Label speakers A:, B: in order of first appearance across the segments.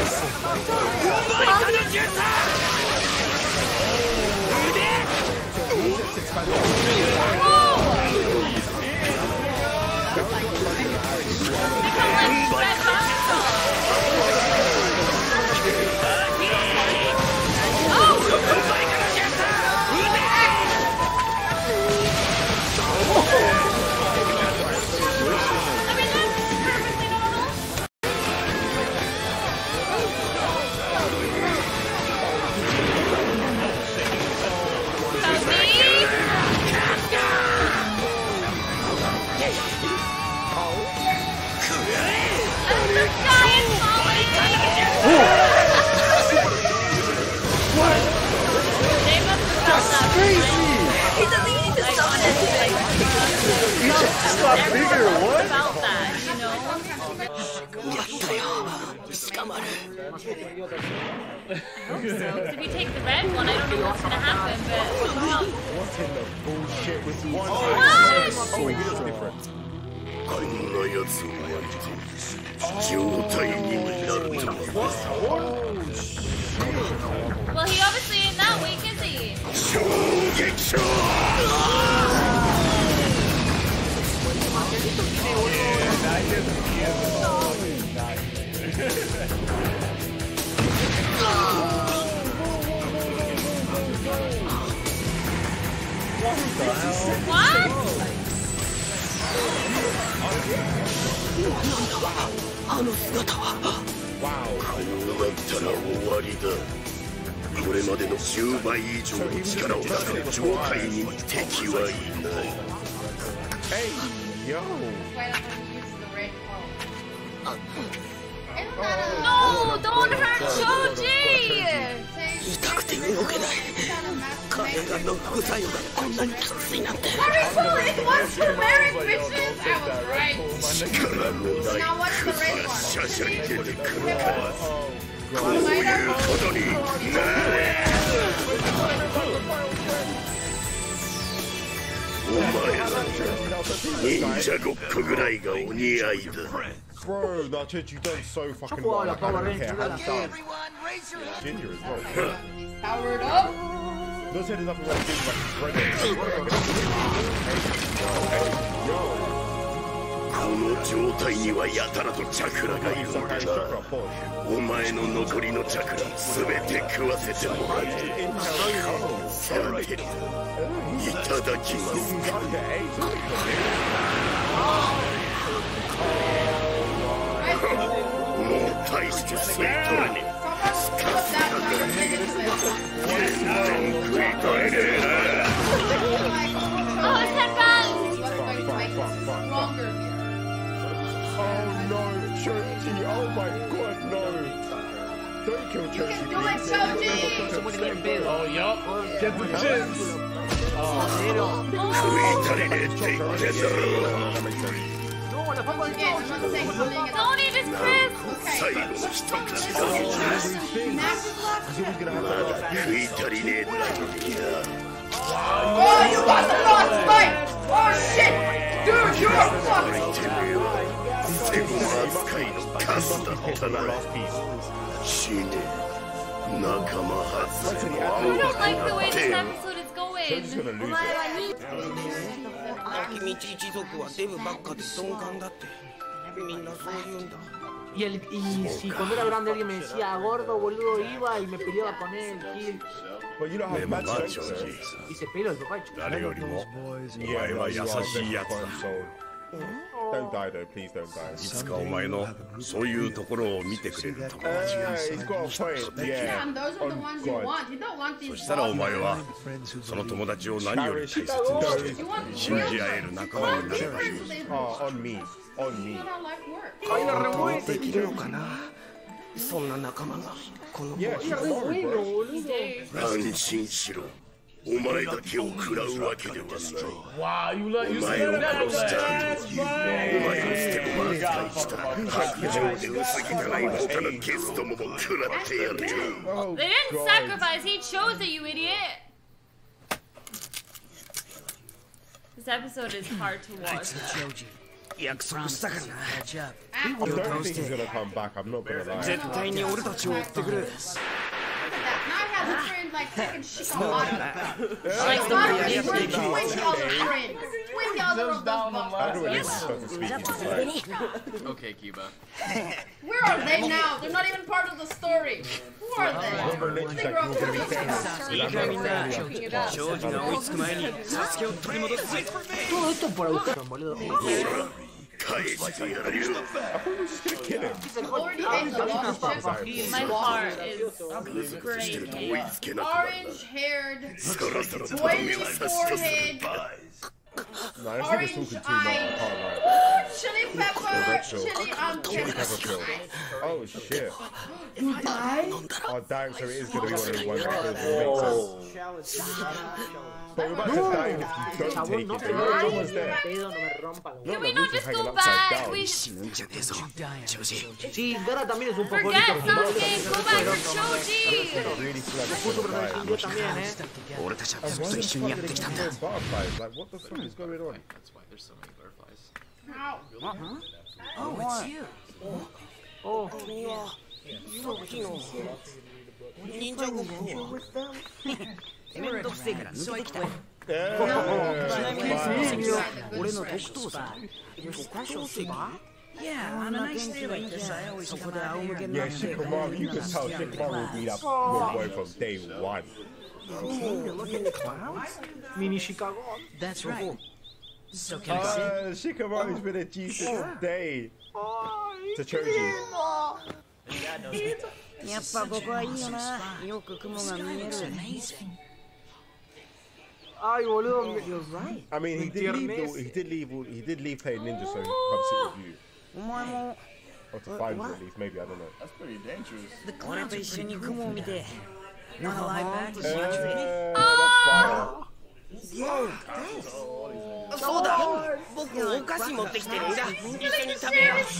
A: If you take the red one, I don't know what's gonna happen, but
B: What in the bullshit was one?
A: What?
B: Oh, wait, it's different.
A: well, he obviously ain't that weak, is he? What?
C: あの姿は。こうなったら終わりだ。これまでの10倍以上の力を出す上界に敵はいない。
B: Hey, yo.
A: No, don't hurt Shoji!
C: 痛くて動けない。彼らの副作用がこんなにきついなんて。
D: It was turmeric, bitches! I was right.
C: 力のないクズがシャシャに出てくるからこういうことになれ。お前ら忍者ごっこぐらいがお似合いだ。
B: Bro, that shit you done so fucking well. I don't care how you done. Ginger as well.
D: Powered up.
B: Those said there's nothing wrong with Yo.
C: この状態にはやたらとチャクラがいるんだな。お前の残りのチャクラ全て食わせてもらう。さて、いただきます。もう大して吸い取れねえ。スカスカだ。全然食い取れねえな。
A: Oh, it's headband!
B: Oh no, Choji! Oh my god, no! Don't kill Choji!
D: You can do it, Choji!
E: Oh, yup. Get the chips.
C: Don't
A: eat his crisp!
C: 最後の一口だ。まだ食い足りねえだけだ。
D: Oh, you lost the last fight! Oh shit! Dude, you're fucked!
C: てめえは捨て駒扱いのカスだったな。死ね。仲間外れの
A: I don't like the way this episode is going.
B: お前
A: は
C: 秋道一族はデブばっかで鈍感だって。みんなそう言うんだ。
F: Y si cuando era grande alguien me decía gordo, boludo, iba y me peleaba con él, kill.
B: But you don't have match Choji.
F: Y se peló el papá.
G: 誰よりもお前は優しいやつだ。
B: Don't die though, please don't die.
G: いつかお前のそういうところを見てくれる友達が
B: He's got a point, yeah.
D: And those are the ones you want. You don't want
G: そ
D: these
G: したらお前は
D: bosses.
G: その友達を何より大切にして信じ合える仲間になればいい。
B: Oh, on me, on me.
D: That's how life works.
C: できるのかな。そんな仲間がこの
B: Yeah, she's sorry, bro.
C: 安心しろ。お前だけを食らうわけではない。
E: Wow, you
C: お前を
E: said that.
C: 殺した後、お前を捨て駒扱いした白状で薄汚い他のゲストも食らってやるよ。
B: Oh,
A: They didn't
B: God.
A: sacrifice, he chose it, you idiot! This episode is hard to watch.
G: 約束したからな。
B: I don't think he's gonna come back. I'm not gonna lie.
G: 絶対に俺たちを追ってくる。
D: Now I have a friend like taking shikamaru.
A: Like the
D: Not
A: movie.
D: his friend, twin other friend. Twin other of those
B: I don't really
D: motherfuckers.
B: supposed to speak English, right?
H: Okay, Kiba.
D: Where are they now? They're not even part of the story. Who are they? I think we're all talking about.
G: 庄司が追いつく前にサスケを取り戻すぜ。
F: Todo esto por Autónomo, boludo.
C: 返してやるよ。
B: I thought we were just gonna kill him.
D: Already ate the lost chip.
A: My heart is breaking.
C: 追いつけなくなるな。
D: Orange-haired,
C: そろそろとどめ
D: oily
C: を刺しとする
D: forehead,
C: ばい。
B: Nah, this nigga's talking too much. I
D: orange-eyed,
B: can't lie.
D: chili pepper, chili on pepper.
B: Oh shit.
D: You died?
B: Oh damn, so it is gonna be one of the ones that doesn't make sense. But we're about to die if you don't take it. The no one's there.
F: Pedo, no me rompa.
A: Can we not just go back? We
G: 死ぬんじゃねえぞ、庄司。
F: Sí, Gara también es un poco
A: forget
F: bonito.
A: Sasuke. Go back for Choji.
B: Really feel like it's gonna die.
F: Yo también, eh.
G: 俺たちはずっと一緒にやってきたんだ。
B: Butterflies, like what the fuck is going on?
H: That's why there's so many butterflies.
D: Ow.
G: Oh, it's you.
F: Oh,
G: 忍者ごっこ。めんどくせえから抜けてきた。
B: Yeah,
G: 俺の特等さ。そこで仰向けにな
B: yeah,
G: って。
B: Shikamaru, you can tell Shikamaru will be that your boy from day one.
F: Mini Chicago.
G: That's right. So can I see?
B: Shikamaru's been a G since day. To Choji.
G: やっぱここはいいよな。よく雲が見える。
F: Ay, boludo.
B: I mean, he did leave playing ninja so he can come sit with you.
G: お前も
B: Or to find you at least, maybe, I don't know.
H: That's pretty dangerous.
G: 俺と一緒に雲を見て。Wanna lie back?
B: That's fine.
G: そうだ。僕お菓子持ってきてるんだ。一緒に食べよう。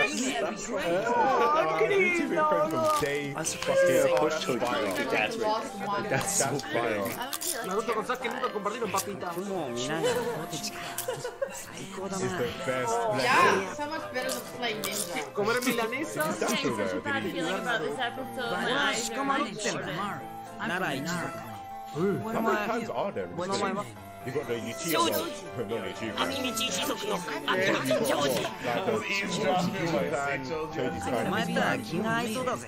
B: You've been friends from day fucking fire.
D: Lost one.
B: That's fire.
F: Naruto con Sasuke nunca compartieron papita.
G: 雲を見ながらポテチか。最高だ
B: It's
G: な。
B: the best.
D: Yeah, so much better than playing ninja.
F: Comer milanesa.
B: That's
A: Getting
B: still
A: such a
B: there,
A: bad
B: did he?
A: feeling about this episode. My eyes are running short.
G: なら一族。
B: How many times are there?
F: Bueno, bueno.
B: You got the Uchiha one. Not Uchiha.
G: 網道一族の網
B: Yeah,
G: 道
B: you got
G: 長
B: what?
G: 司。
B: Like the Choji's clan, Choji's
G: お
B: clan.
G: 前とは気が合いそうだぜ。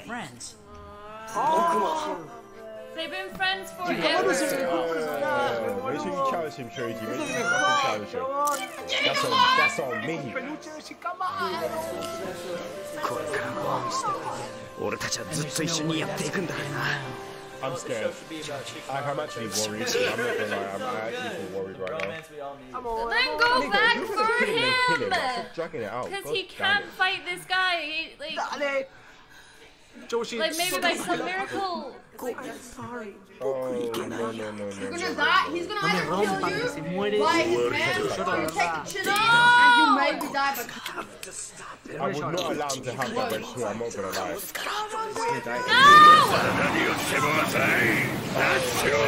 A: They've been friends
B: Make
A: forever.
B: sure you challenge him, Choji. Make sure you fucking challenge him. That's on me.
F: Peluche de Shikamaru.
G: これからも俺たちはずっと一緒にやっていくんだからな。
B: I'm scared. I'm actually worried. I'm not gonna lie. I actually feel worried right now.
A: Then go back for
B: Kill him.
A: him.
B: Stop dragging it out.
A: Because
B: God
A: he
B: damn
A: can't
B: it.
A: fight this guy. He,
F: Dale. Joshi.
A: like maybe by some miracle.
B: Oh, no.
D: You're gonna die. He's gonna either kill
F: Que se
D: you
F: muere.
D: by his hand, or you take the chin off, and you maybe die. But
B: I would not allow him to have that red sword. I'm not gonna lie.
C: 何をしてもなさい。ラッシュ。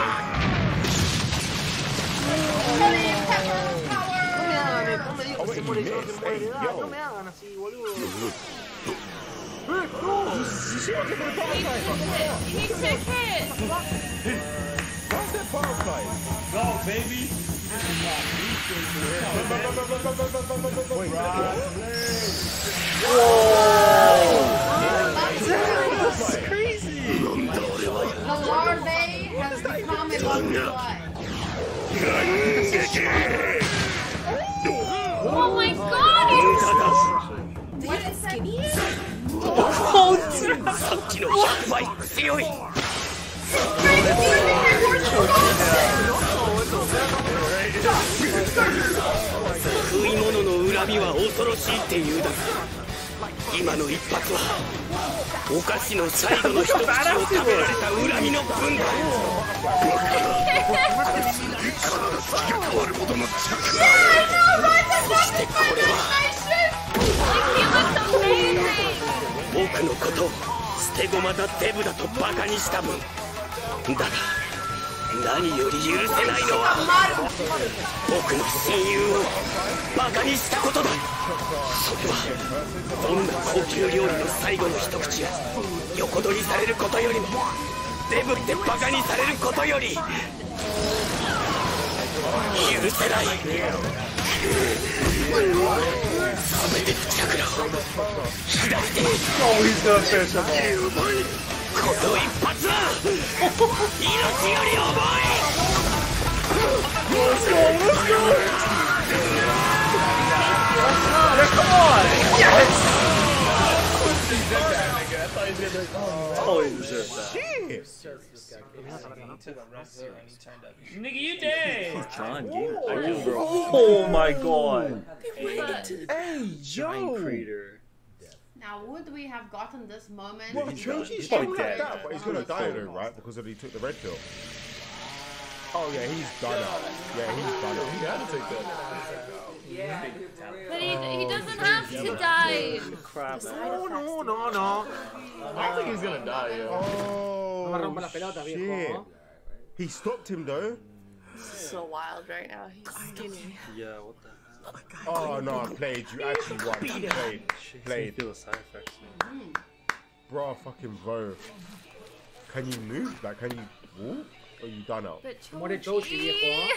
D: chili pepper power.
F: No me digas que se muere yo, se muere de edad. No me hagan así, boludo.
A: He took hit.
B: What's that butterfly?
E: Go, baby.
B: Wait,
D: That's crazy. The larvae has become a butterfly.
A: Oh my god.
D: What did it say?
G: さっきの100倍強い。 食い物の恨みは恐ろしいって言うだが、今の一発はお菓子の最後の一口を食べられた恨みの分だ。そしてこれは 僕のことを捨て駒だデブだとバカにした分だが何より許せないのは僕の親友をバカにしたことだ。それはどんな高級料理の最後の一口が横取りされることよりもデブってバカにされることより許せない。全てのチャクラを開いてこの一発は命より重い。
E: Nigga, you dead.
I: Oh my god.
B: Hey, yo.
D: Now, would we have gotten this moment?
B: Well, Choji's still like that, but he's gonna die though, right? Because he took the red pill. Oh yeah, he's done out. Yeah, he's done out.
E: He had to take that.
A: But he doesn't have to die.
F: No.
E: I don't think he's gonna die, yo.
B: Oh, shit. He stopped him though.
J: So wild right now. He's skinny.
H: Yeah, what the hell?
B: Oh no, I played. You actually won. Played.
H: Feel the side effects.
B: Bro, fucking Vo. Can you move? Like, can you walk? Or you done out?
F: Muere Choji, viejo.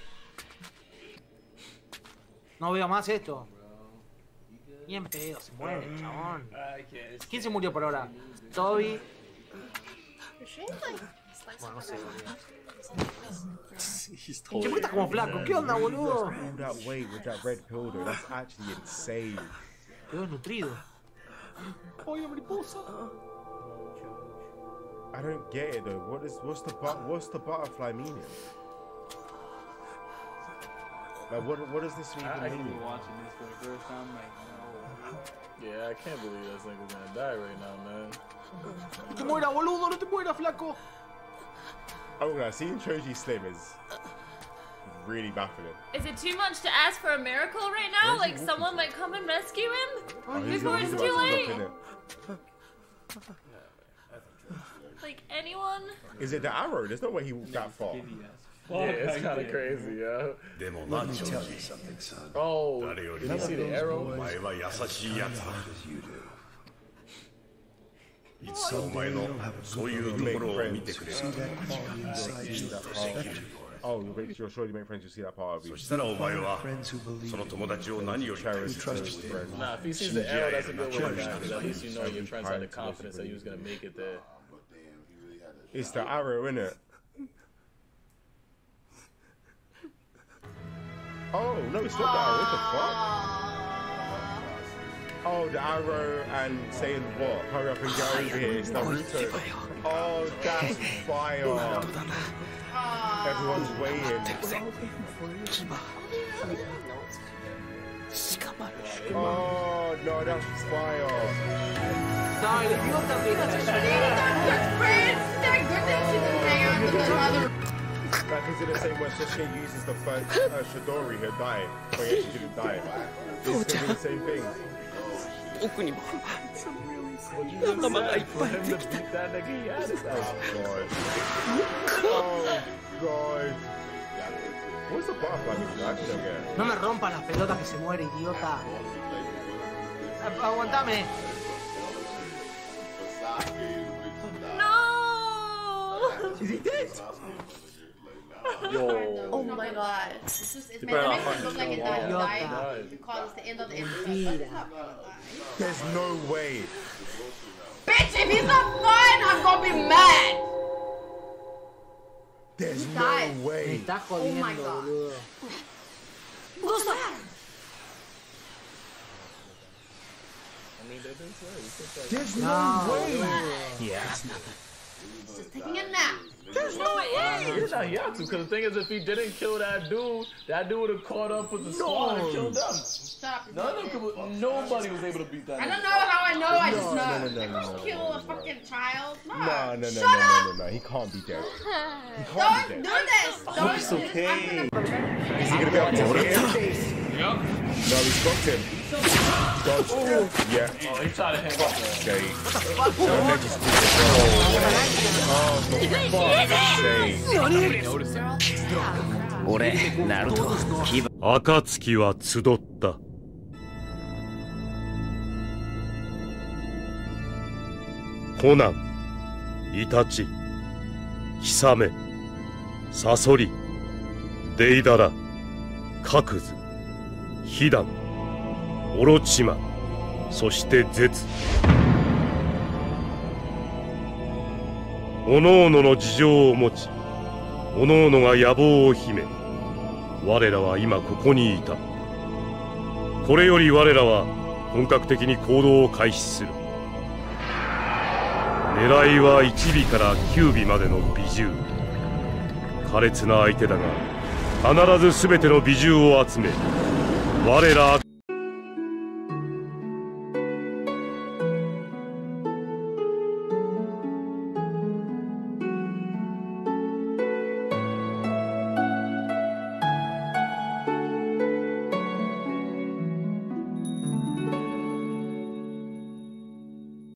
F: No veo más esto. Bien pedo, se muere, chabón. ¿Quién se murió por ahora? Toby. Bueno, no sé, ¿Qué puta como flaco? ¿Qué onda, boludo?
B: All that weight with that red pill though, that's actually insane.
F: Quedó desnutrido. Oye, mariposa.
B: I don't get it though. What's the butterfly meaning? Like what does this mean?
E: I keep watching this for the first time. Like, no. Yeah, I can't believe this nigga's gonna die right now, man.
F: No te mueras, boludo, no te mueras, flaco.
B: I'm gonna seeing Choji slim is really baffling.
A: Is it too much to ask for a miracle right now? Like someone might come and rescue him before it's too late? Like anyone?
B: Is it the arrow? There's no way he walked that far.
E: Yeah, it's kind of crazy, yo.
C: Let me tell you something, son.
E: Oh, did you see the arrow?
B: Oh, you're sure you make friends who see that part of you.
E: Nah, if he sees the arrow, that's a good one, man. Because at least you know your friends had the confidence that he was gonna make it there.
B: It's the arrow, innit? Oh, no, it's not the arrow. What the fuck? Oh, the arrow and saying what? Hurry up and get over here. It's Naruto. Oh, that's fire. Everyone's waiting. Oh, no, that's fire.
F: No, el idiota me
B: Like, is it the same when Sasuke uses the first Chidori, he'll die, but he actually didn't die. It's gonna be the same thing.
G: Oh
B: God. What's the butterfly mean? I actually don't get it.
F: No me rompa las pelotas que se muere, idiota. Aguantame.
A: No!
J: Yo. Oh my god.
D: It's meant to make it look like it died because it's the end of the episode.
B: There's no way.
D: Bitch, if he's not fine, I'm gonna be mad.
B: There's no way.
F: Me está jodiendo, boludo.
D: What's that?
B: There's no way.
F: Yeah.
D: He's just taking a nap.
A: There's no way.
E: Yeah, he had to, because the thing is, if he didn't kill that dude would have caught up with the squad and killed them.
D: Stop.
E: Nobody was able to beat that.
D: I don't know how I know, I just know.
B: No.
D: Kill a fucking child? No.
B: No. He can't be dead. He can't
D: Don't
B: be
D: do
B: dead.
D: this. Don't
H: It's okay.
B: Is he gonna be able to hit him?
E: Yup.
B: No, he stopped him. Yeah.
E: Oh, he tried to hang up.
B: Shade. And then just oh, for fuck's sake.
G: 俺ナルト牙
I: 暁は集った。コナン、イタチ、ヒサメ、サソリ、デイダラ、カクズ、ヒダン、オロチマ、そしてゼツ。おのおのの事情を持ち、おのおのが野望を秘め、我らは今ここにいた。これより我らは本格的に行動を開始する。狙いは1尾から9尾までの美獣。苛烈な相手だが必ず全ての美獣を集め我ら